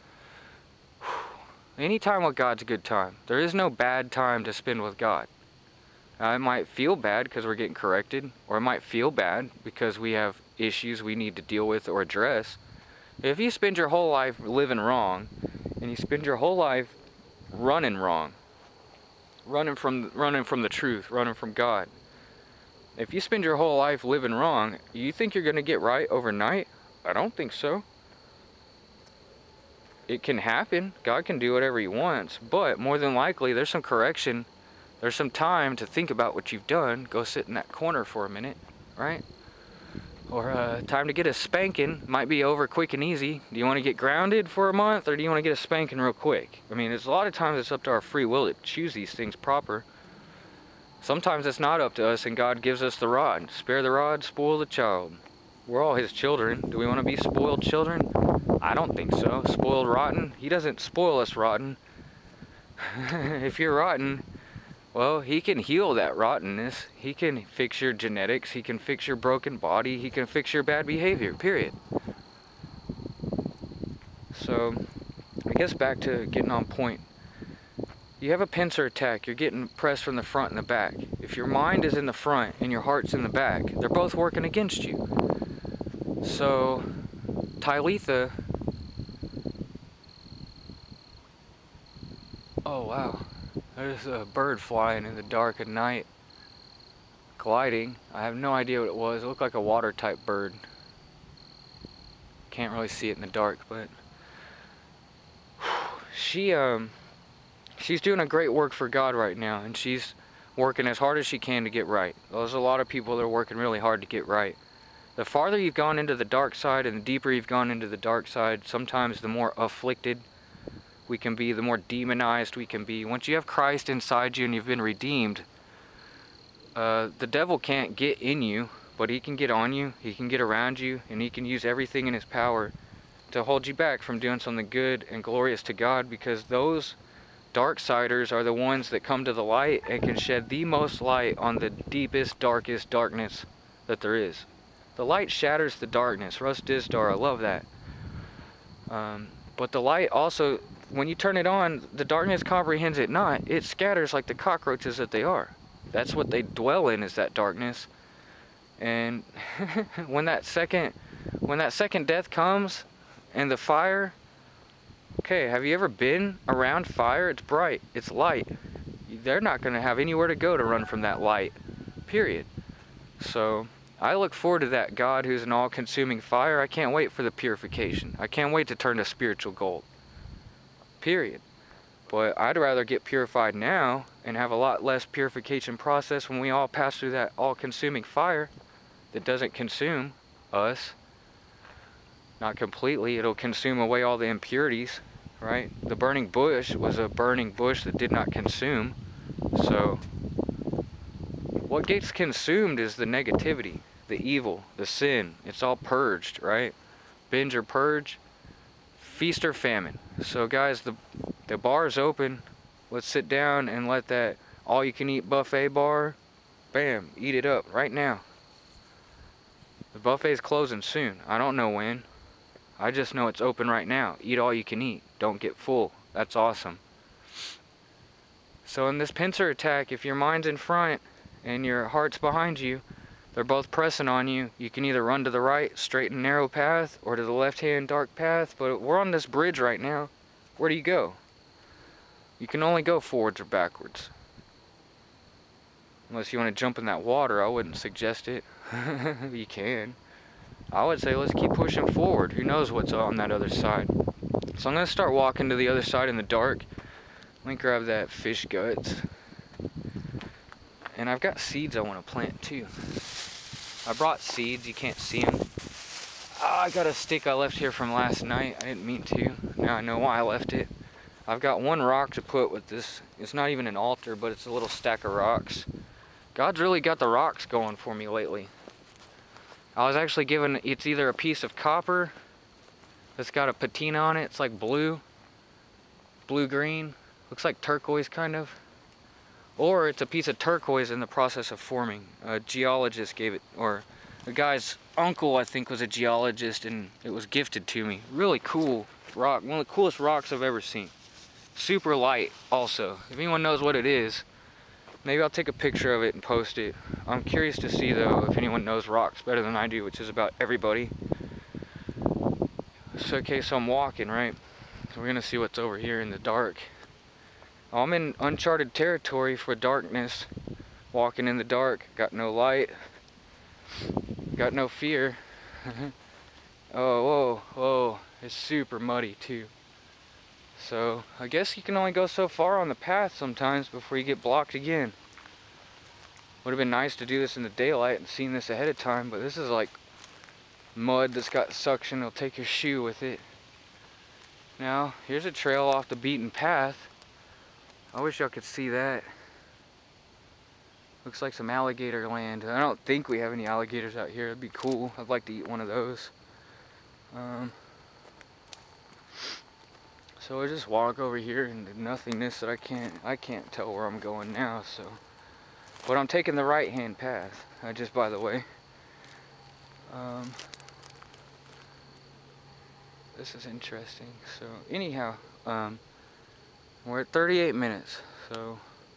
Any time with God's a good time. There is no bad time to spend with God. It might feel bad because we're getting corrected, or it might feel bad because we have issues we need to deal with or address. If you spend your whole life living wrong, and you spend your whole life running wrong, running from the truth, running from God. If you spend your whole life living wrong, you think you're going to get right overnight? I don't think so. It can happen. God can do whatever he wants, but more than likely there's some correction. There's some time to think about what you've done. Go sit in that corner for a minute, right? Or time to get a spanking. Might be over quick and easy. Do you want to get grounded for a month, or do you want to get a spanking real quick? I mean, there's a lot of times it's up to our free will to choose these things proper. Sometimes it's not up to us, and God gives us the rod. Spare the rod, spoil the child. We're all his children. Do we want to be spoiled children? I don't think so. Spoiled rotten? He doesn't spoil us rotten. If you're rotten, well, he can heal that rottenness. He can fix your genetics. He can fix your broken body. He can fix your bad behavior, period. So, I guess back to getting on point. You have a pincer attack. You're getting pressed from the front and the back. If your mind is in the front and your heart's in the back, they're both working against you. So, Talitha... Oh, wow. There's a bird flying in the dark at night, gliding. I have no idea what it was. It looked like a water type bird. Can't really see it in the dark, but she's doing a great work for God right now, and she's working as hard as she can to get right. There's a lot of people that are working really hard to get right. The farther you've gone into the dark side and the deeper you've gone into the dark side, sometimes the more afflicted we can be, the more demonized we can be. Once you have Christ inside you and you've been redeemed, the devil can't get in you, but he can get on you, he can get around you, and he can use everything in his power to hold you back from doing something good and glorious to God, because those darksiders are the ones that come to the light and can shed the most light on the deepest, darkest darkness that there is. The light shatters the darkness. Russ Dizdar, I love that. But the light also, when you turn it on, the darkness comprehends it not. It scatters like the cockroaches that they are. That's what they dwell in, is that darkness. And when that second death comes and the fire, okay, have you ever been around fire? It's bright, it's light. They're not going to have anywhere to go to run from that light, period. So I look forward to that God who's an all-consuming fire. I can't wait for the purification. I can't wait to turn to spiritual gold, period. But I'd rather get purified now and have a lot less purification process when we all pass through that all-consuming fire that doesn't consume us. Not completely. It'll consume away all the impurities, right? The burning bush was a burning bush that did not consume. So what gets consumed is the negativity, the evil, the sin. It's all purged, right? Binge or purge, feast or famine. So guys, the bar is open. Let's sit down and let that all-you-can-eat buffet bar, bam, eat it up right now. The buffet's closing soon. I don't know when. I just know it's open right now. Eat all you can eat. Don't get full. That's awesome. So in this pincer attack, if your mind's in front and your heart's behind you, they're both pressing on you. You can either run to the right, straight and narrow path, or to the left-hand dark path. But we're on this bridge right now. Where do you go? You can only go forwards or backwards. Unless you want to jump in that water, I wouldn't suggest it. You can. I would say let's keep pushing forward. Who knows what's on that other side. So I'm going to start walking to the other side in the dark. Let me grab that fish guts. And I've got seeds I want to plant too. I brought seeds. You can't see them. I got a stick I left here from last night. I didn't mean to. Now I know why I left it. I've got one rock to put with this. It's not even an altar, but it's a little stack of rocks. God's really got the rocks going for me lately. I was actually given, it's either a piece of copper that's got a patina on it. It's like blue-green. Looks like turquoise kind of. Or it's a piece of turquoise in the process of forming. A geologist gave it, or the guy's uncle, I think, was a geologist, and it was gifted to me. Really cool rock. One of the coolest rocks I've ever seen. Super light also. If anyone knows what it is, maybe I'll take a picture of it and post it. I'm curious to see, though, if anyone knows rocks better than I do, which is about everybody. So, okay, so I'm walking, right? So we're going to see what's over here in the dark. I'm in uncharted territory for darkness. Walking in the dark. Got no light. Got no fear. Oh, whoa, whoa. It's super muddy, too. So, I guess you can only go so far on the path sometimes before you get blocked again. Would have been nice to do this in the daylight and seen this ahead of time, but this is like mud that's got suction. It'll take your shoe with it. Now, here's a trail off the beaten path. I wish y'all could see that. Looks like some alligator land. I don't think we have any alligators out here. It'd be cool. I'd like to eat one of those. So I just walk over here into nothingness that I can't tell where I'm going now, so. But I'm taking the right-hand path, just by the way. This is interesting. So anyhow, we're at 38 minutes, so.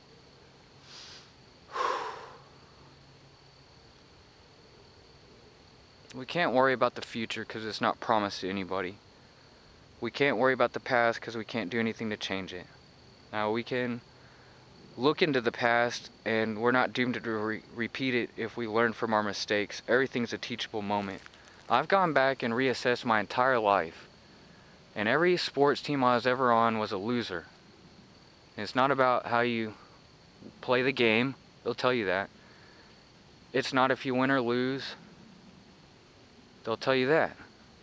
We can't worry about the future because it's not promised to anybody. We can't worry about the past because we can't do anything to change it. Now we can look into the past, and we're not doomed to repeat it if we learn from our mistakes. Everything's a teachable moment. I've gone back and reassessed my entire life, and every sports team I was ever on was a loser. And it's not about how you play the game. They'll tell you that. It's not if you win or lose. They'll tell you that.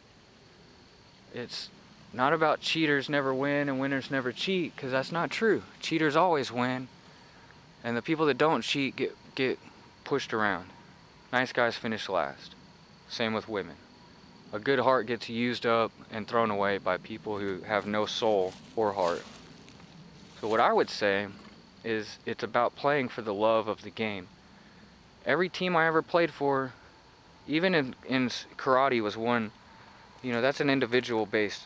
It's not about cheaters never win and winners never cheat, because that's not true. Cheaters always win, and the people that don't cheat get pushed around. Nice guys finish last. Same with women. A good heart gets used up and thrown away by people who have no soul or heart. So what I would say is it's about playing for the love of the game. Every team I ever played for, even in karate, was one, you know, that's an individual based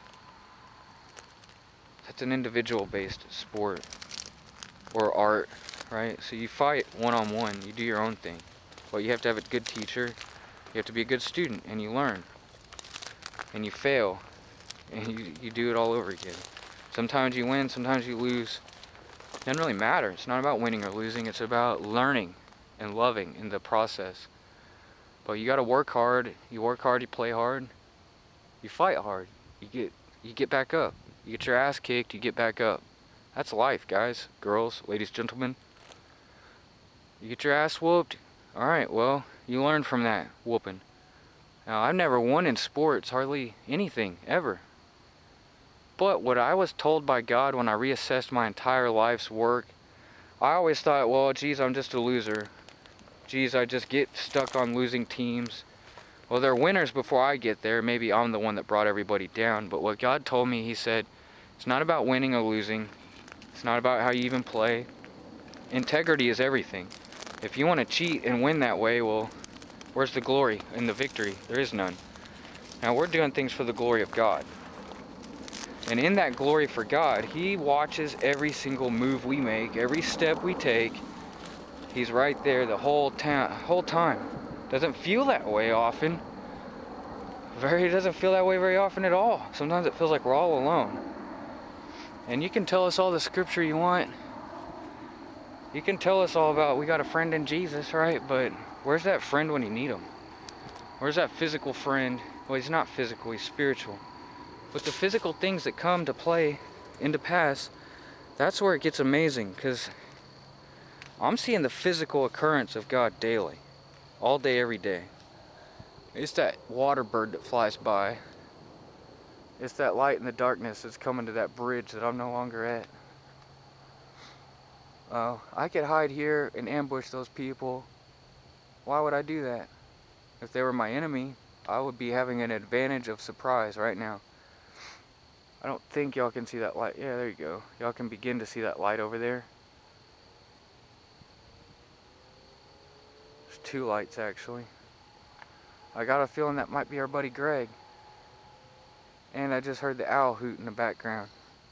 sport or art, right? So you fight one-on-one, you do your own thing. But you have to have a good teacher, you have to be a good student, and you learn. And you fail, and you do it all over again. Sometimes you win, sometimes you lose. It doesn't really matter. It's not about winning or losing, it's about learning and loving in the process. But you gotta work hard, you play hard, you fight hard, you get back up. You get your ass kicked, you get back up. That's life, guys, girls, ladies, gentlemen. You get your ass whooped, alright, well, you learn from that whooping. Now, I've never won in sports, hardly anything, ever. But what I was told by God when I reassessed my entire life's work, I always thought, well, geez, I'm just a loser. Geez, I just get stuck on losing teams. Well, they're winners before I get there. Maybe I'm the one that brought everybody down. But what God told me, He said, it's not about winning or losing. It's not about how you even play. Integrity is everything. If you want to cheat and win that way, well, where's the glory in the victory? There is none. Now, we're doing things for the glory of God. And in that glory for God, He watches every single move we make, every step we take. He's right there the whole time. Doesn't feel that way often. It doesn't feel that way very often at all. Sometimes it feels like we're all alone. And you can tell us all the scripture you want. You can tell us all about we got a friend in Jesus, right? But where's that friend when you need him? Where's that physical friend? Well, he's not physical, he's spiritual. But the physical things that come to play into pass, that's where it gets amazing, because I'm seeing the physical occurrence of God daily. All day, every day. It's that water bird that flies by. It's that light in the darkness that's coming to that bridge that I'm no longer at. I could hide here and ambush those people. Why would I do that? If they were my enemy, I would be having an advantage of surprise right now. I don't think y'all can see that light. Yeah, there you go. Y'all can begin to see that light over there. There's two lights, actually. I got a feeling that might be our buddy Greg. And I just heard the owl hoot in the background.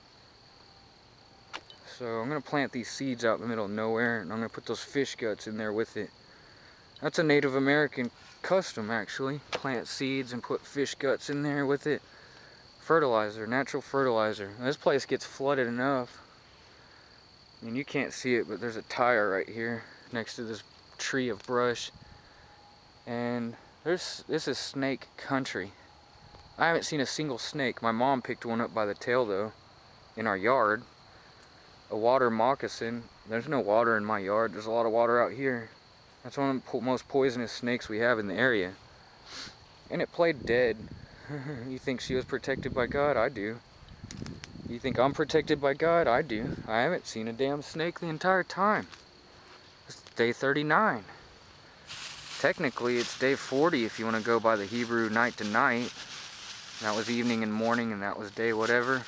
So I'm going to plant these seeds out in the middle of nowhere, and I'm going to put those fish guts in there with it. That's a Native American custom, actually. Plant seeds and put fish guts in there with it. Fertilizer, natural fertilizer. This place gets flooded enough. I mean, you can't see it, but there's a tire right here next to this tree of brush. And this is snake country. I haven't seen a single snake. My mom picked one up by the tail, though, in our yard. A water moccasin. There's no water in my yard. There's a lot of water out here. That's one of the most poisonous snakes we have in the area. And it played dead. You think she was protected by God? I do. You think I'm protected by God? I do. I haven't seen a damn snake the entire time. It's day 39. Technically, it's day 40 if you want to go by the Hebrew night to night. That was evening and morning, and that was day whatever.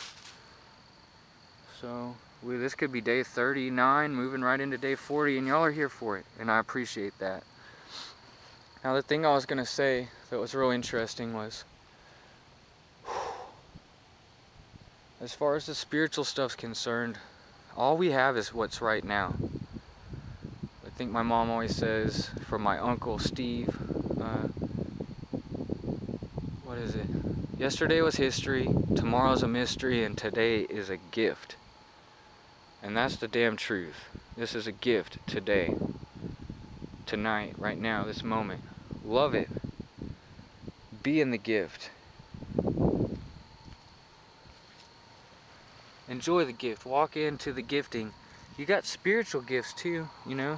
So, this could be day 39, moving right into day 40, and y'all are here for it, and I appreciate that. Now, the thing I was going to say that was real interesting was, as far as the spiritual stuff's concerned, all we have is what's right now. I think my mom always says, from my uncle Steve, what is it? Yesterday was history, tomorrow's a mystery, and today is a gift. And that's the damn truth. This is a gift today, tonight, right now, this moment. Love it. Be in the gift. Enjoy the gift. Walk into the gifting. You got spiritual gifts too, you know.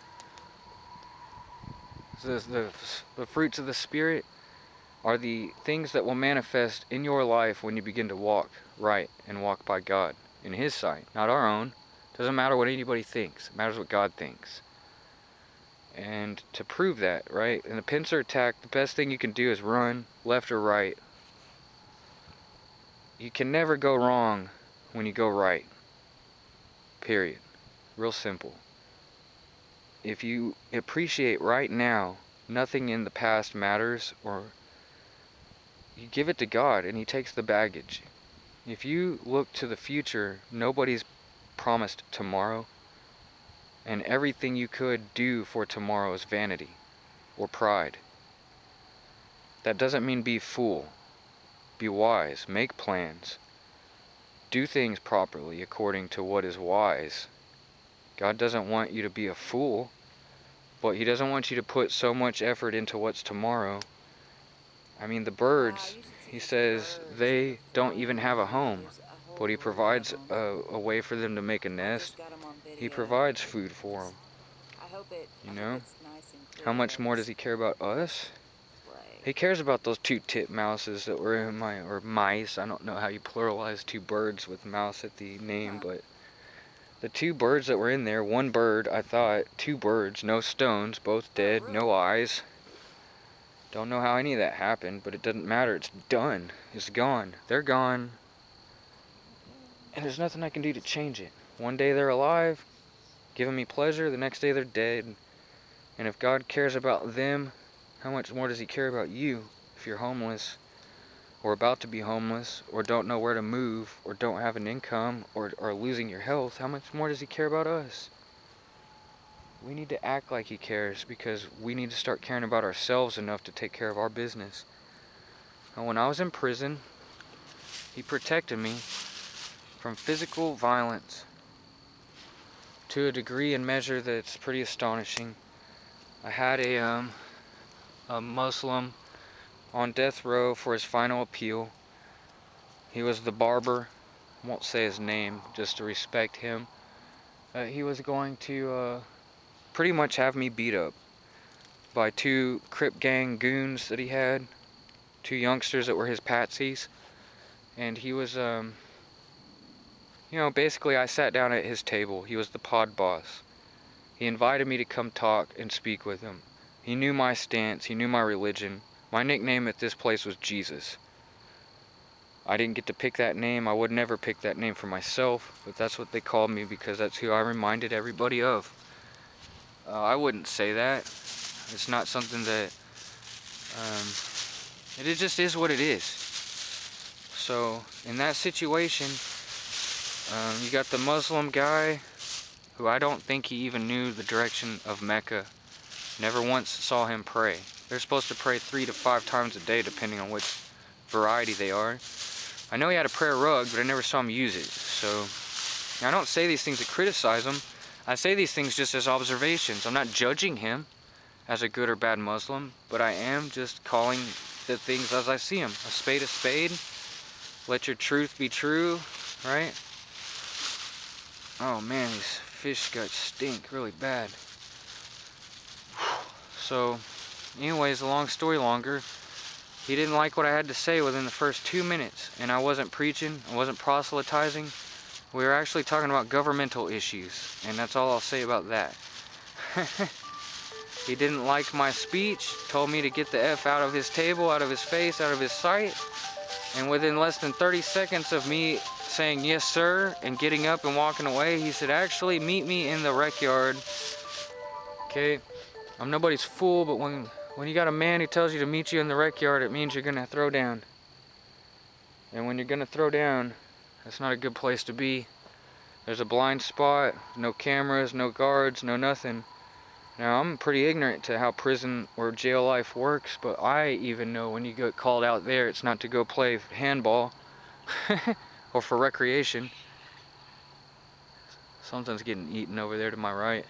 The fruits of the Spirit are the things that will manifest in your life when you begin to walk right and walk by God in His sight, not our own. Doesn't matter what anybody thinks. It matters what God thinks. And to prove that, right? In a pincer attack, the best thing you can do is run left or right. You can never go wrong when you go right. Period. Real simple. If you appreciate right now, nothing in the past matters, or you give it to God and He takes the baggage. If you look to the future, nobody's promised tomorrow, and everything you could do for tomorrow is vanity or pride. That doesn't mean be fool. Be wise. Make plans. Do things properly according to what is wise. God doesn't want you to be a fool, but He doesn't want you to put so much effort into what's tomorrow. I mean, the birds, He says they don't even have a home, but He provides a way for them to make a nest. He provides food for them. You know? How much more does He care about us? He cares about those two titmouses that were in or mice. I don't know how you pluralize two birds with mouse at the name, but the two birds that were in there, one bird, I thought, two birds, no stones, both dead, no eyes. Don't know how any of that happened, but it doesn't matter. It's done. It's gone. They're gone. And there's nothing I can do to change it. One day they're alive, giving me pleasure. The next day they're dead. And if God cares about them, how much more does He care about you if you're homeless, or about to be homeless, or don't know where to move, or don't have an income, or are losing your health? How much more does He care about us? We need to act like He cares, because we need to start caring about ourselves enough to take care of our business. Now, when I was in prison, He protected me from physical violence to a degree and measure that's pretty astonishing. I had a Muslim on death row for his final appeal. He was the barber. I won't say his name just to respect him. He was going to pretty much have me beat up by two Crip gang goons that he had, two youngsters that were his patsies. And he was, you know, basically I sat down at his table. He was the pod boss. He invited me to come talk and speak with him. He knew my stance. He knew my religion. My nickname at this place was Jesus. I didn't get to pick that name. I would never pick that name for myself, but that's what they called me because that's who I reminded everybody of. I wouldn't say that. It's not something that... it just is what it is. So, in that situation, you got the Muslim guy, who I don't think he even knew the direction of Mecca. Never once saw him pray. They're supposed to pray 3 to 5 times a day, depending on which variety they are. I know he had a prayer rug, but I never saw him use it. So, I don't say these things to criticize him. I say these things just as observations. I'm not judging him as a good or bad Muslim, but I am just calling the things as I see them. A spade, let your truth be true, right? Oh man, these fish guts stink really bad. So, anyways, the long story longer, he didn't like what I had to say within the first 2 minutes, and I wasn't preaching, I wasn't proselytizing. We were actually talking about governmental issues, and that's all I'll say about that. He didn't like my speech, told me to get the F out of his table, out of his face, out of his sight, and within less than 30 seconds of me saying yes sir and getting up and walking away, he said, actually meet me in the rec yard. Okay, I'm nobody's fool, but when you got a man who tells you to meet you in the rec yard, it means you're gonna throw down. And when you're gonna throw down, that's not a good place to be. There's a blind spot, no cameras, no guards, no nothing. Now, I'm pretty ignorant to how prison or jail life works, but I even know when you get called out there, it's not to go play handball or for recreation. Something's getting eaten over there to my right.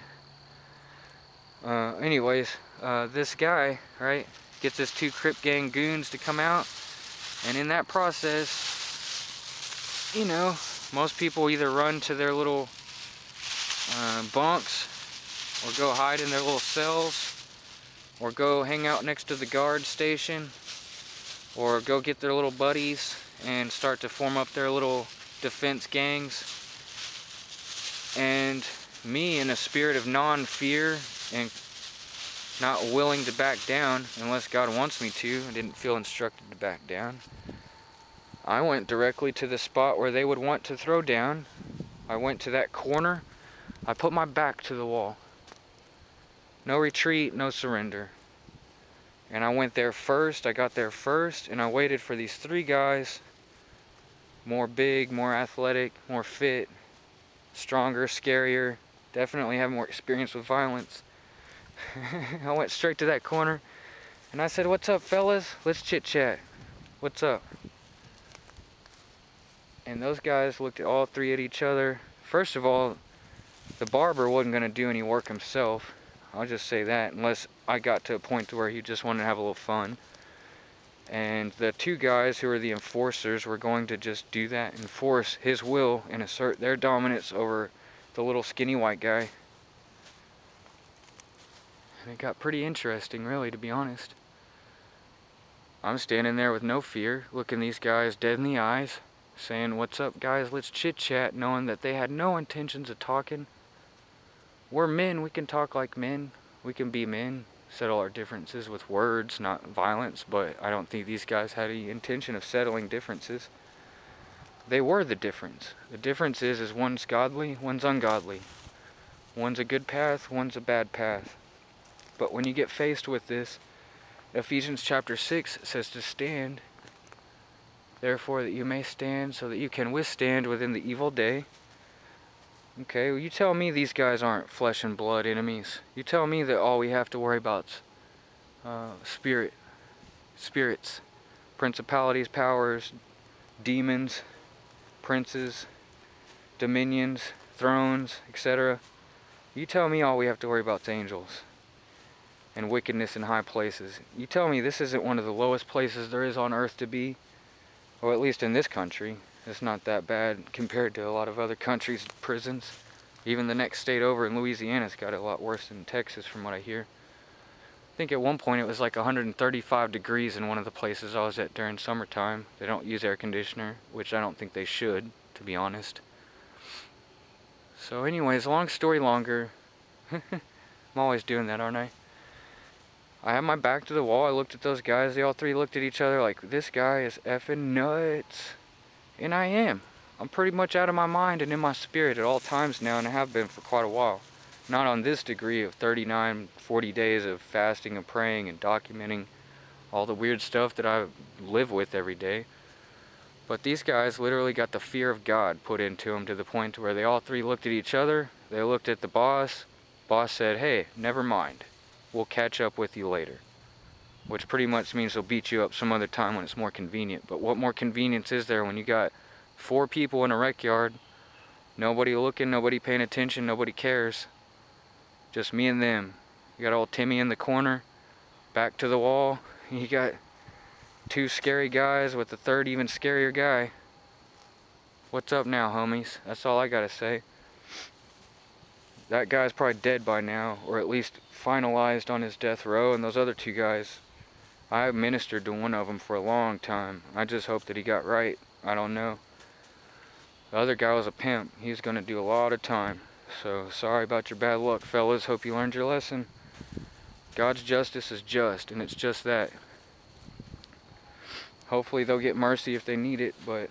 Anyways, this guy, right, gets his 2 Crip gang goons to come out, and in that process, you know, most people either run to their little bunks, or go hide in their little cells, or go hang out next to the guard station, or go get their little buddies and start to form up their little defense gangs. And me, in a spirit of non-fear and not willing to back down unless God wants me to. I didn't feel instructed to back down. I went directly to the spot where they would want to throw down. I went to that corner. I put my back to the wall. No retreat, no surrender. And I went there first. I got there first, and I waited for these three guys, more big, more athletic, more fit, stronger, scarier, definitely have more experience with violence. I went straight to that corner, and I said, "What's up, fellas? Let's chit-chat. What's up?" And those guys looked at all three at each other. First of all, the barber wasn't going to do any work himself. I'll just say that, unless I got to a point to where he just wanted to have a little fun. And the two guys who were the enforcers were going to just do that, enforce his will and assert their dominance over the little skinny white guy. And it got pretty interesting, really, to be honest. I'm standing there with no fear, looking these guys dead in the eyes, saying, "What's up, guys? Let's chit-chat," knowing that they had no intentions of talking. We're men, we can talk like men, we can be men, settle our differences with words, not violence, but I don't think these guys had any intention of settling differences. They were the difference. The difference is one's godly, one's ungodly. One's a good path, one's a bad path. But when you get faced with this, Ephesians chapter 6 says to stand, therefore that you may stand so that you can withstand within the evil day. Okay, well, you tell me these guys aren't flesh and blood enemies. You tell me that all we have to worry about is spirits, principalities, powers, demons, princes, dominions, thrones, etc. You tell me all we have to worry about is angels and wickedness in high places. You tell me this isn't one of the lowest places there is on earth to be, or at least in this country. It's not that bad compared to a lot of other countries' prisons. Even the next state over in Louisiana's got it a lot worse than Texas, from what I hear. I think at one point it was like 135 degrees in one of the places I was at during summertime. They don't use air conditioner, which I don't think they should, to be honest. So anyways, long story longer. I'm always doing that, aren't I? I had my back to the wall. I looked at those guys. They all three looked at each other like, this guy is effing nuts. And I am. I'm pretty much out of my mind and in my spirit at all times now, and I have been for quite a while. Not on this degree of 39, 40 days of fasting and praying and documenting all the weird stuff that I live with every day. But these guys literally got the fear of God put into them to the point where they all three looked at each other. They looked at the boss. Boss said, "Hey, never mind. We'll catch up with you later." Which pretty much means they'll beat you up some other time when it's more convenient. But what more convenience is there when you got 4 people in a rec yard, nobody looking, nobody paying attention, nobody cares, just me and them. You got old Timmy in the corner, back to the wall. You got 2 scary guys with the 3rd even scarier guy. What's up now, homies? That's all I gotta say. That guy's probably dead by now, or at least finalized on his death row, and those other 2 guys, I ministered to one of them for a long time. I just hope that he got right. I don't know. The other guy was a pimp. He's gonna do a lot of time. So sorry about your bad luck, fellas. Hope you learned your lesson. God's justice is just, and it's just that. Hopefully they'll get mercy if they need it, but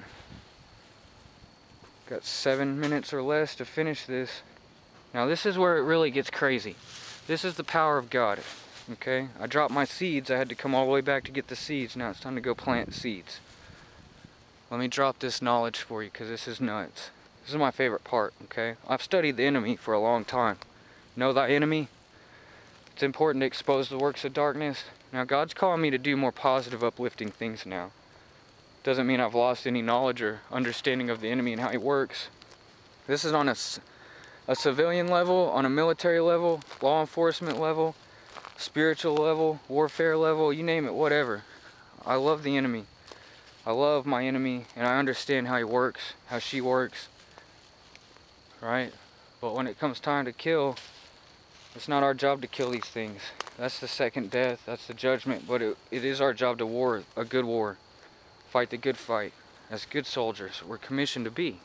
got 7 minutes or less to finish this. Now this is where it really gets crazy. This is the power of God. Okay, I dropped my seeds. I had to come all the way back to get the seeds. Now it's time to go plant seeds. Let me drop this knowledge for you, because this is nuts. This is my favorite part, okay? I've studied the enemy for a long time. Know thy enemy? It's important to expose the works of darkness. Now God's calling me to do more positive, uplifting things now. Doesn't mean I've lost any knowledge or understanding of the enemy and how he works. This is on a civilian level, on a military level, law enforcement level, spiritual level, warfare level, you name it, whatever. I love the enemy. I love my enemy, and I understand how he works, how she works, right? But when it comes time to kill, it's not our job to kill these things. That's the second death, that's the judgment, but it is our job to war, a good war. Fight the good fight, as good soldiers we're commissioned to be.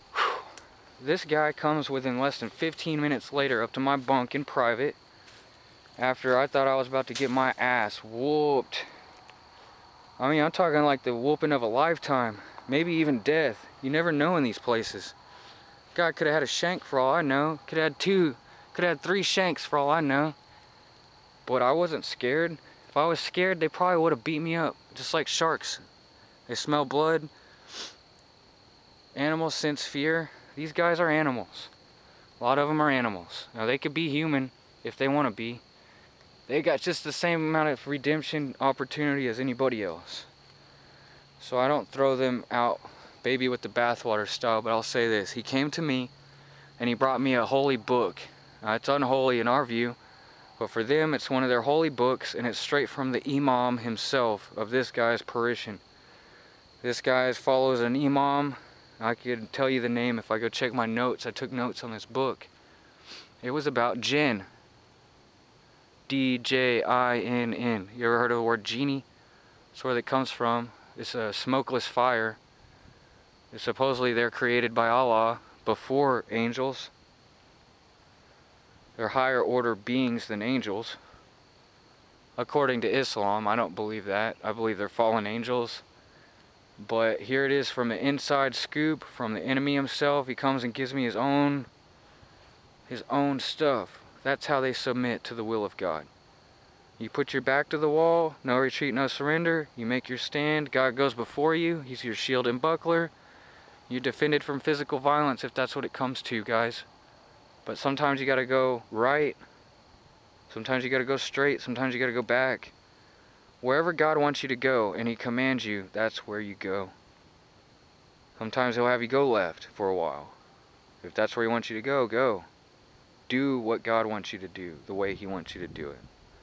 This guy comes within less than 15 minutes later up to my bunk in private. after I thought I was about to get my ass whooped. I mean, I'm talking like the whooping of a lifetime, maybe even death. You never know in these places. God could have had a shank for all I know. Could have had 2, could have had 3 shanks for all I know. But I wasn't scared. If I was scared, they probably would have beat me up, just like sharks. They smell blood. Animals sense fear. These guys are animals. A lot of them are animals. Now, they could be human if they want to be. They got just the same amount of redemption opportunity as anybody else. So I don't throw them out baby with the bathwater style, but I'll say this. He came to me and he brought me a holy book. Now, it's unholy in our view, but for them it's one of their holy books, and it's straight from the imam himself of this guy's parishion. This guy follows an imam. I could tell you the name if I go check my notes. I took notes on this book. It was about jinn. D-J-I-N-N. You ever heard of the word genie? That's where that comes from. It's a smokeless fire. Supposedly they're created by Allah before angels. They're higher order beings than angels. According to Islam, I don't believe that. I believe they're fallen angels. But here it is from an inside scoop from the enemy himself. He comes and gives me his own stuff. That's how they submit to the will of God. You put your back to the wall, no retreat, no surrender. You make your stand. God goes before you. He's your shield and buckler. You're defended from physical violence if that's what it comes to, guys. But sometimes you gotta go right. Sometimes you gotta go straight. Sometimes you gotta go back. Wherever God wants you to go and He commands you, that's where you go. Sometimes He'll have you go left for a while. If that's where He wants you to go, go. Do what God wants you to do, the way He wants you to do it.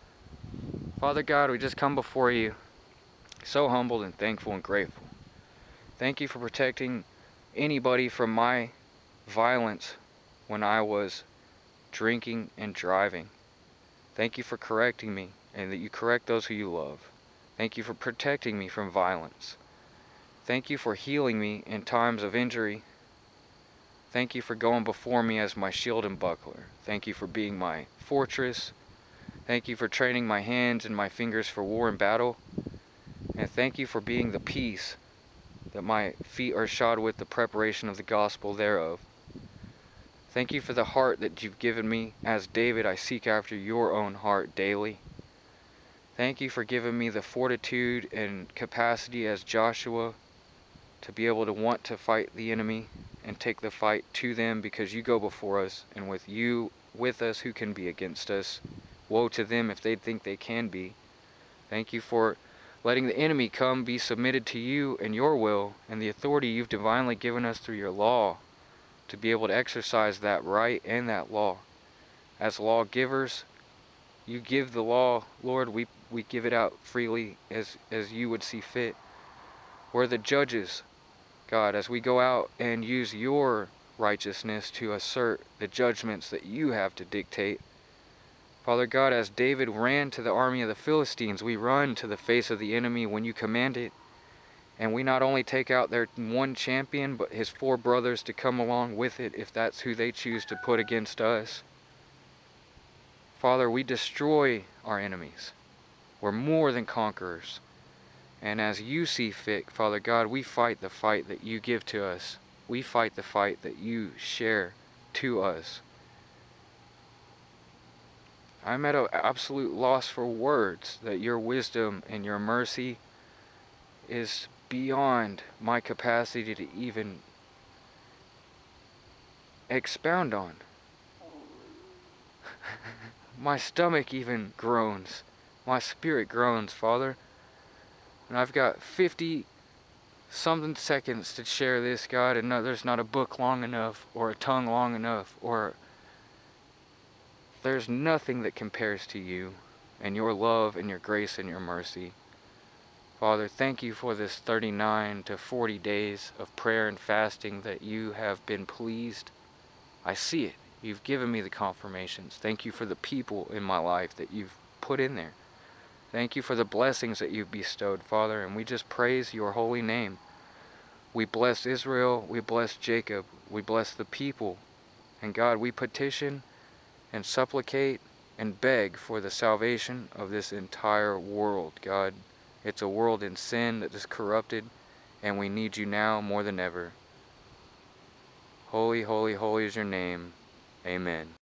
Father God, we just come before you, so humbled and thankful and grateful. Thank you for protecting anybody from my violence when I was drinking and driving. Thank you for correcting me, and that you correct those who you love. Thank you for protecting me from violence. Thank you for healing me in times of injury. Thank you for going before me as my shield and buckler. Thank you for being my fortress. Thank you for training my hands and my fingers for war and battle. And thank you for being the peace that my feet are shod with, the preparation of the gospel thereof. Thank you for the heart that you've given me. As David, I seek after your own heart daily. Thank you for giving me the fortitude and capacity as Joshua to be able to want to fight the enemy and take the fight to them, because you go before us, and with you with us, who can be against us? Woe to them if they think they can be. Thank you for letting the enemy come be submitted to you and your will and the authority you've divinely given us through your law to be able to exercise that right and that law. As lawgivers, you give the law, Lord, we give it out freely as you would see fit. We're the judges, God, as we go out and use your righteousness to assert the judgments that you have to dictate. Father God, as David ran to the army of the Philistines, we run to the face of the enemy when you command it. And we not only take out their one champion, but his 4 brothers to come along with it if that's who they choose to put against us. Father, we destroy our enemies. We're more than conquerors. And as you see fit, Father God, we fight the fight that you give to us. We fight the fight that you share to us. I'm at an absolute loss for words that your wisdom and your mercy is beyond my capacity to even expound on. My stomach even groans. My spirit groans, Father. And I've got 50-something seconds to share this, God, and no, there's not a book long enough, or a tongue long enough, or there's nothing that compares to you and your love and your grace and your mercy. Father, thank you for this 39 to 40 days of prayer and fasting that you have been pleased. I see it. You've given me the confirmations. Thank you for the people in my life that you've put in there. Thank you for the blessings that you've bestowed, Father, and we just praise your holy name. We bless Israel, we bless Jacob, we bless the people, and God, we petition and supplicate and beg for the salvation of this entire world, God. It's a world in sin that is corrupted, and we need you now more than ever. Holy, holy, holy is your name. Amen.